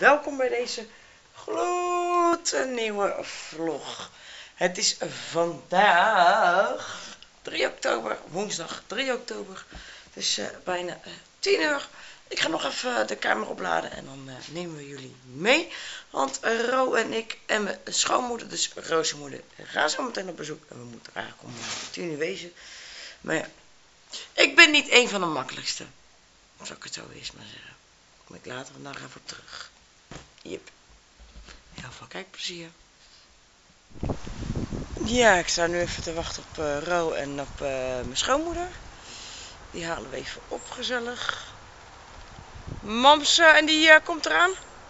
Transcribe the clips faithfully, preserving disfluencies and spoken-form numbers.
welkom bij deze gloednieuwe vlog. Het is vandaag drie oktober, woensdag drie oktober. Het is uh, bijna uh, tien uur. Ik ga nog even de camera opladen en dan uh, nemen we jullie mee. Want Ro en ik en mijn schoonmoeder, dus Roos' moeder, gaan zo meteen op bezoek. En we moeten eigenlijk om tien uur wezen. Maar ja, ik ben niet een van de makkelijkste. Zal ik het zo eens maar zeggen. Kom ik later vandaag even op terug. Jep. Heel veel kijkplezier. Ja, ik sta nu even te wachten op uh, Ro en op uh, mijn schoonmoeder. Die halen we even op gezellig. Mams, uh, en die uh, komt eraan?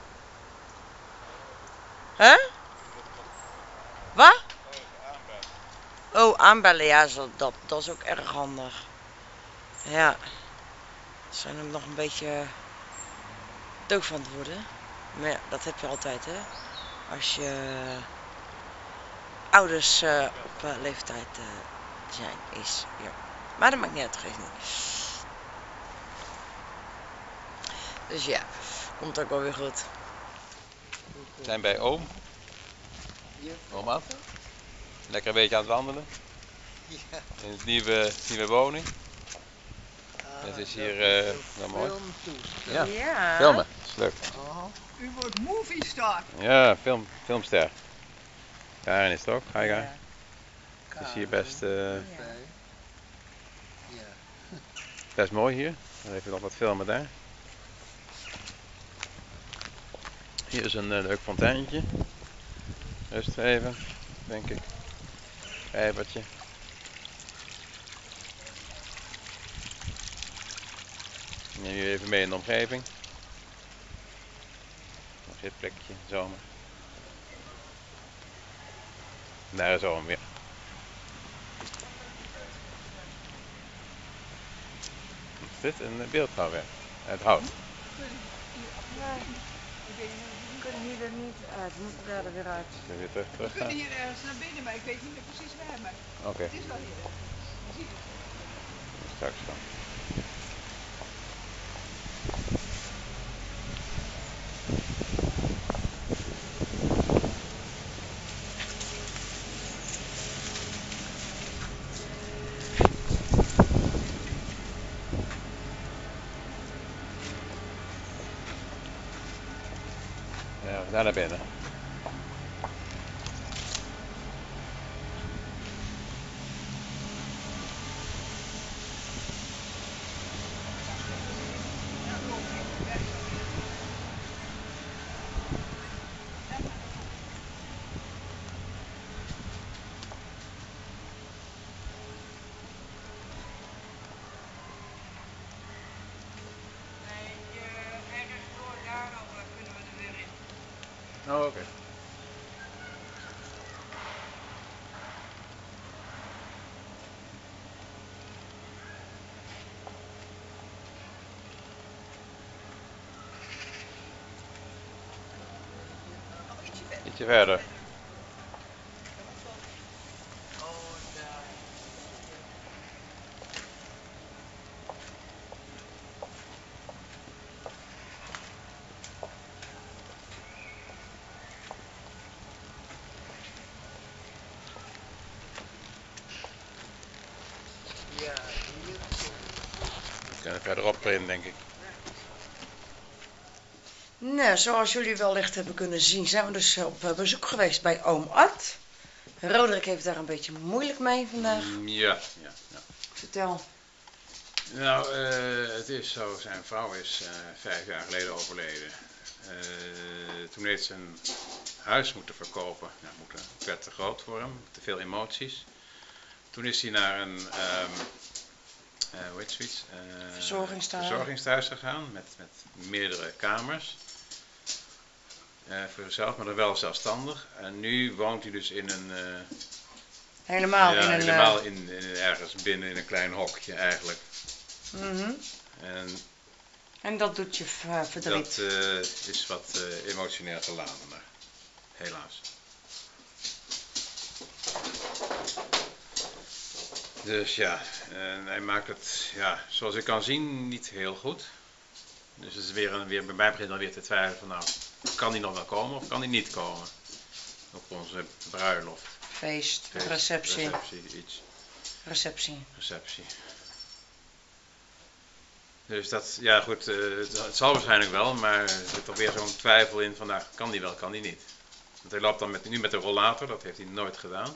Hè? Huh? Wat? Oh, aanbellen. Ja, dat, dat is ook erg handig. Ja. Ze zijn hem nog een beetje doof aan het worden. Maar ja, dat heb je altijd, hè. Als je ouders uh, op uh, leeftijd uh, zijn, is. Ja. Maar dat maakt niet uit, geeft niet. Dus ja, komt ook wel weer goed. We zijn bij oom. Oom Ad. Lekker een beetje aan het wandelen. In het nieuwe, nieuwe woning. Het is hier uh, wel mooi. Ja, Ja. filmen. Dat is leuk. U wordt movie star. Ja, film, filmster. Karen is het ook. Hi Karen. Het is hier best, uh, best mooi hier. Dan even nog wat filmen daar. Hier is een uh, leuk fonteintje. Rustig even, denk ik. Vijvertje. Neem je even mee in de omgeving. Nog dit plekje, zomer. En daar is oom weer. Wat is dit? Een beeldhouwwerk. Uit hout. Nee, we kunnen hier er niet uit. We moeten daar er weer uit. Kun je weer terug, terug We kunnen hier ergens naar binnen, maar ik weet niet meer precies waar. Maar Oké. Okay. het is wel hier. Je ziet het. Straks dan. Ja, we gaan naar binnen. Oh, oké. Okay. Ietsje verder. We kunnen verderop erin, denk ik. Nou, zoals jullie wellicht hebben kunnen zien, zijn we dus op bezoek geweest bij oom Ad. Roderick heeft daar een beetje moeilijk mee vandaag. Ja, ja, ja. Vertel. Nou, uh, het is zo, zijn vrouw is uh, vijf jaar geleden overleden. Uh, toen heeft ze een huis moeten verkopen. Nou, het werd te groot voor hem, te veel emoties. Toen is hij naar een um, uh, hoe heet zoiets? Uh, Verzorgingstehuis. verzorgingstehuis gegaan met, met meerdere kamers. Uh, voor zichzelf, maar dan wel zelfstandig. En nu woont hij dus in een... Uh, helemaal ja, in een... helemaal in, in, ergens binnen in een klein hokje eigenlijk. Mm-hmm. En, en dat doet je verdriet. Dat uh, is wat uh, emotioneel geladen, maar helaas. Dus ja, en hij maakt het, ja, zoals ik kan zien, niet heel goed. Dus het is weer, een, weer bij mij begint dan weer te twijfelen van nou, kan die nog wel komen of kan die niet komen? Op onze bruiloft. Feest, Feest, receptie. Receptie, iets. Receptie. Receptie. Dus dat, ja goed, uh, het, het zal waarschijnlijk wel, maar er zit toch weer zo'n twijfel in van, nou, kan die wel, kan die niet. Want hij loopt dan met, nu met de rollator, dat heeft hij nooit gedaan.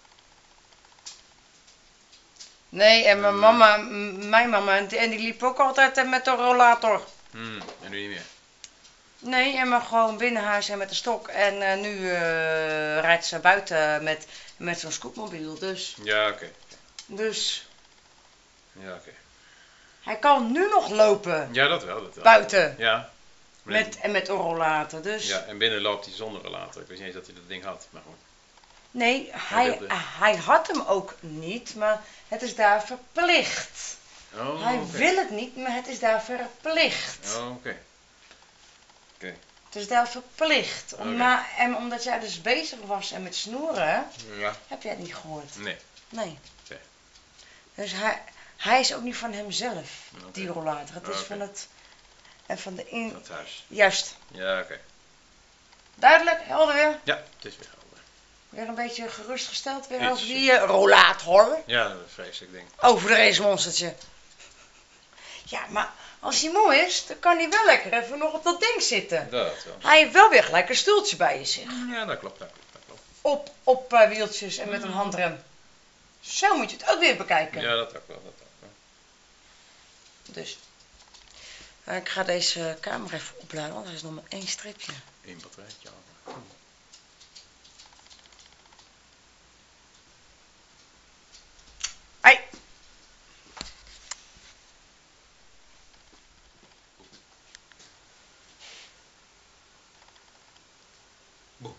Nee, en mijn Hmm. mama, m- mijn mama, en die, en die liep ook altijd eh, met de rollator. Hmm, en nu niet meer. Nee, en maar gewoon binnenhuis en met de stok. En eh, nu eh, rijdt ze buiten met, met zo'n scootmobiel. Dus, Ja, oké. dus Ja, oké. hij kan nu nog lopen. Ja, dat wel. Dat wel. Buiten. Ja. Met, en met een rollator. Dus Ja, en binnen loopt hij zonder rollator. Ik wist niet eens dat hij dat ding had, maar goed. nee, hij, wilde- hij had hem ook niet. Maar het is daar verplicht. Oh, Hij oké. wil het niet, maar het is daar verplicht. Oh, oké. Het is daar verplicht. Om Oké. na, en omdat jij dus bezig was en met snoeren, Ja. heb jij het niet gehoord. Nee. Nee. Oké. Dus hij, hij is ook niet van hemzelf, Oké. die rollator. Het is Oké. van het... En van de in... Dat huis. Juist. Ja, oké. Duidelijk, helder weer. Ja, het is weer helder. Weer een beetje gerustgesteld weer Iets. over die eh, rollator. Ja, dat is een vreselijk ding. Over de racemonstertje. Ja, maar als hij moe is, dan kan hij wel lekker even nog op dat ding zitten. Dat wel. Hij heeft wel weer gelijk een stoeltje bij je zich. Ja, dat klopt, dat klopt, dat klopt. Op, op eh, wieltjes en met een handrem. Zo moet je het ook weer bekijken. Ja, dat ook wel, dat ook wel. Dus. eh, ik ga deze kamer even opladen, want er is nog maar één stripje. Eén batterijtje over. Ai. Boe.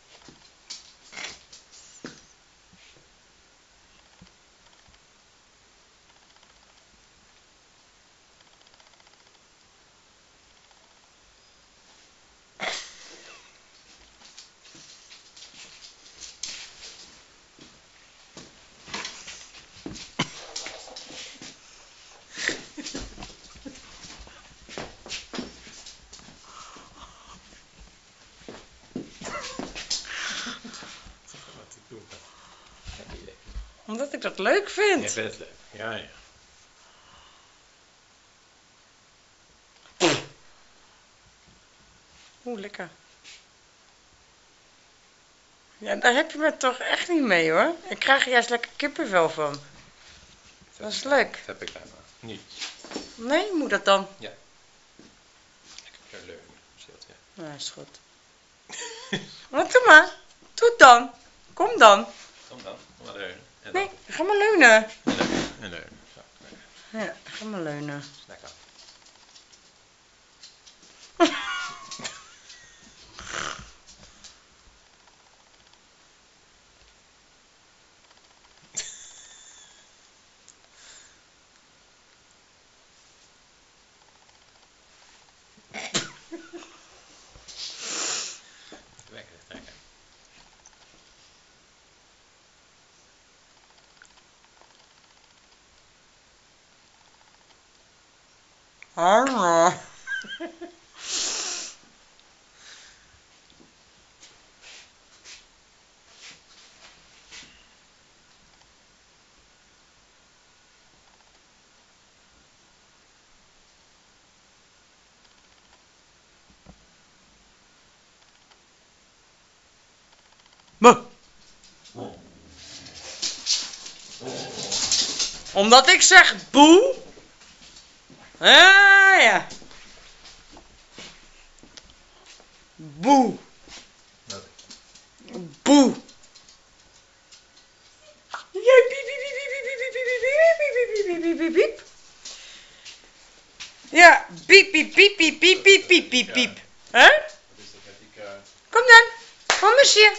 Wat ik doe. Geen idee. Omdat ik dat leuk vind. Ja, ik vind het leuk. Ja, ja. Oeh, lekker. Ja, daar heb je me toch echt niet mee hoor. Ik krijg er juist lekker kippenvel van. Dat is leuk. Dat heb ik bijna niet. Nee, moet dat dan? Lekker leunen. Scheelt, ja. Nou, is goed. Wat doe maar. Doe het dan. Kom dan. Kom dan, kom maar leunen. En Nee, dan. ga maar leunen. En leunen. En leunen. Zo, Ja, ga maar leunen. lekker. Lekker, lekker. Ah. Buh. Omdat ik zeg boe. Ah ja. Boe. Wat? Boe. Jij piep piep piep piep piep piep piep piep piep piep piep piep. Ja, piep piep piep piep piep piep piep piep piep. Hè? Wat is dat met die kruid? Kom dan. Kom eens hier.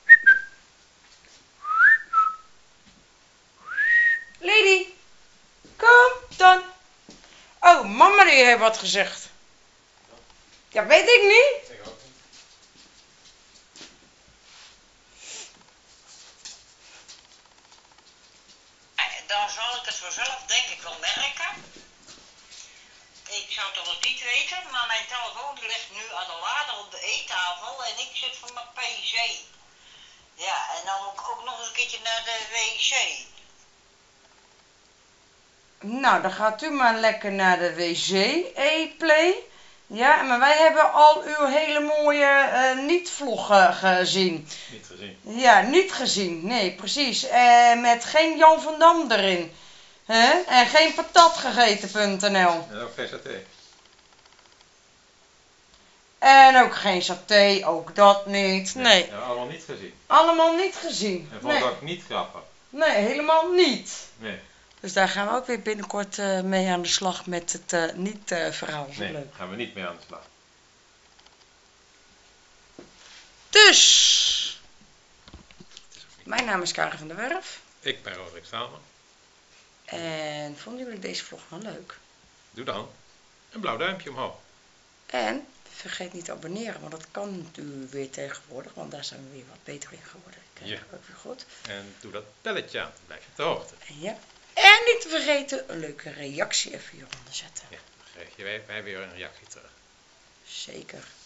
Lady. Kom dan. Oh, mama die heeft wat gezegd. Ja, weet ik niet. Ik ook niet. Dan zal ik het vanzelf denk ik wel merken. Ik zou het nog niet weten, maar mijn telefoon die ligt nu aan de lader op de eettafel en ik zit voor mijn P C. Ja, en dan moet ik ook nog eens een keertje naar de wc. Nou, dan gaat u maar lekker naar de wc, E-play. Ja, maar wij hebben al uw hele mooie eh, niet-vloggen gezien. Niet gezien. Ja, niet gezien. Nee, precies. Eh, met geen Jan van Dam erin. Hè? En geen patatgegeten punt n l. En ook geen saté. En ook geen saté, ook dat niet. Nee, Hebben we allemaal niet gezien. allemaal niet gezien. En vond Nee. het ook niet grappig. Nee, helemaal niet. Nee. Dus daar gaan we ook weer binnenkort eh, mee aan de slag met het eh, niet-verhaal. Nee, Leuk. gaan we niet mee aan de slag. Dus, mijn naam is Karen van der Werf. Ik ben Roderick Staalman. En vonden jullie deze vlog nou leuk? Doe dan een blauw duimpje omhoog. En vergeet niet te abonneren, want dat kan u weer tegenwoordig, want daar zijn we weer wat beter in geworden. Kijk, Ja. ook weer goed. En doe dat belletje aan, dan blijf je op de hoogte. En ja. En niet te vergeten, een leuke reactie even hieronder zetten. Ja, dan krijg je wij, wij weer een reactie terug. Zeker.